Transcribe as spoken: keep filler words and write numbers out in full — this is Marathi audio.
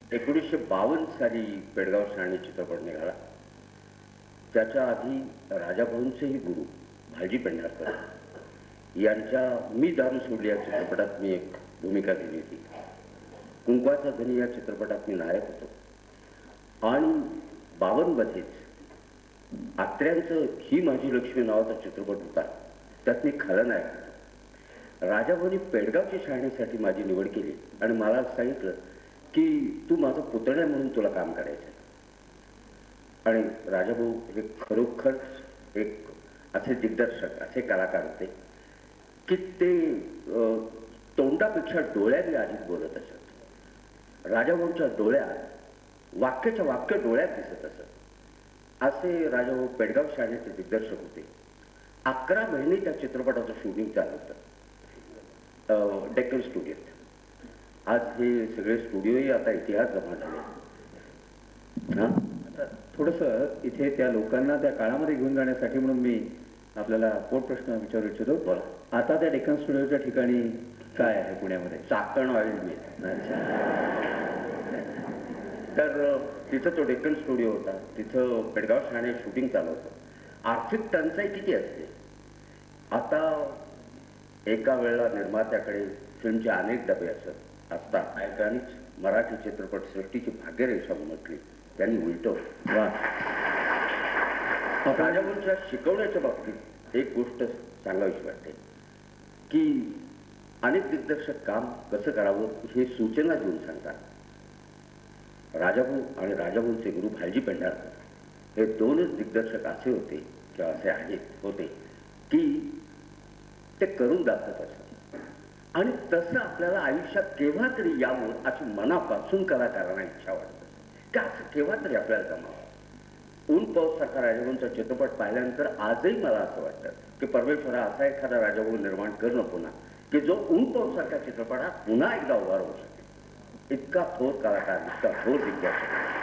एकोणीसशे बावन्न साली पेडगाव शहाणे चित्रपट निघाला. त्याच्या आधी राजाभाऊंचेही गुरु भालजी पेंढारकर यांच्या मी दारू सोडली या चित्रपटात मी एक भूमिका दिली होती. कुंकवाचा धनी या चित्रपटात मी नायक होतो. आणि बावन्नमध्येच आत्र्यांचं ही माझी लक्ष्मी नावाचा चित्रपट होता, त्यात मी खलनायक होतो. राजाभाऊंनी पेडगावच्या शहाणीसाठी माझी निवड केली आणि मला सांगितलं की तू माझा पुतण्या म्हणून तुला काम करायचं. आणि राजाभाऊ हे खरोखर एक असे दिग्दर्शक, असे कलाकार होते की ते तोंडापेक्षा डोळ्यांनी अधिक बोलत असत. राजाभाऊंच्या डोळ्यात वाक्याच्या वाक्य डोळ्यात दिसत असत. असे राजाभाऊ पेडगाव शहाण्याचे दिग्दर्शक होते. अकरा महिने त्या चित्रपटाचं शूटिंग चालू होतं डेक्कन स्टुडिओत. आज हे सगळे स्टुडिओही आता इतिहास जमा झाले. हा थोडंसं इथे त्या लोकांना त्या काळामध्ये घेऊन जाण्यासाठी म्हणून मी आपल्याला पोट प्रश्न विचारू इच्छितो. बोला. आता त्या डेक्कन स्टुडिओच्या ठिकाणी काय आहे पुण्यामध्ये? Chakan oil mill. तर तिथं तो डेक्कन स्टुडिओ होता. तिथं पेडगाव शहाणे शूटिंग चालू होतं. आर्थिक टंचाई किती असते. आता एका वेळेला निर्मात्याकडे फिल्मचे अनेक डबे असत असतात. ऐकानीच मराठी चित्रपट सृष्टीची भाग्यरेषा उमटली. त्यांनी उलटवलं. वा. राजाभाऊंच्या शिकवण्याच्या बाबतीत एक गोष्ट सांगावीशी वाटते की अनेक दिग्दर्शक काम कसं करावं हे सूचना देऊन सांगतात. राजाभाऊ आणि राजाभाऊंचे गुरु भालजी पेंढारकर हे दोनच दिग्दर्शक असे होते किंवा असे आहेत होते की ते करून दाखवत असत. आणि तसं आपल्याला आयुष्यात केव्हा तरी यावं अशी मनापासून कलाकारांना इच्छा वाटते की असं केव्हा तरी आपल्याला जमावं. ऊन पाऊस सारखा राजाभाऊंचा चित्रपट पाहिल्यानंतर आजही मला असं वाटतं की परमेश्वरा असा एखादा राजाभाऊ निर्माण करणं पुन्हा की जो ऊन पाऊस सारखा चित्रपट हा पुन्हा एकदा उभा राहू शकेल. इतका थोर कलाकार, इतका थोर दिग्दर्शक.